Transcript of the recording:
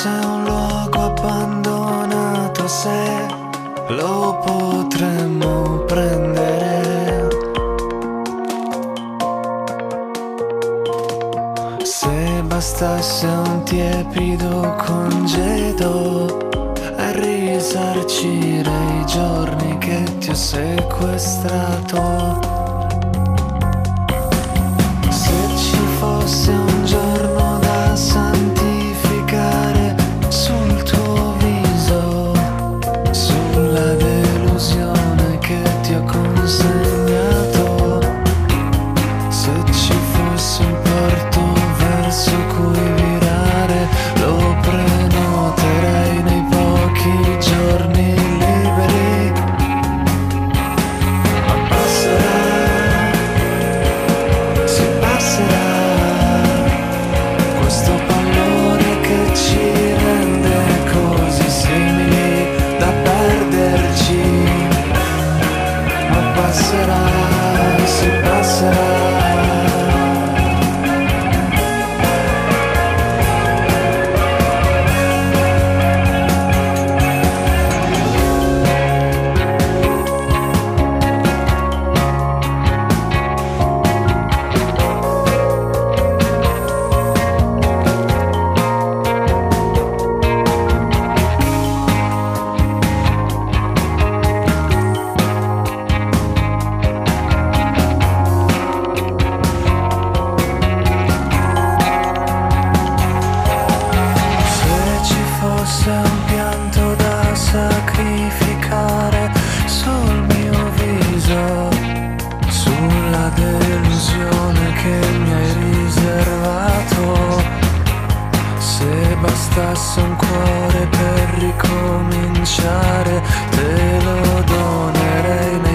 fosse un luogo abbandonato, se lo potremmo prendere, se bastasse un tiepido congedo a risarcire i giorni che ti ho sequestrato. Se ci fosse un giorno da santificare sul tuo viso, sulla delusione che ti ho consegnato, se ci fosse un porto verso cui virare, lo prenoterei nei pochi giorni liberi. Ma passerà, si passerà, questo pallore che ci rende così simili da perderci. Ma passerà, si passerà. Fosse un pianto da sacrificare sul mio viso, sulla delusione che mi hai riservato, se bastasse un cuore per ricominciare, te lo donerei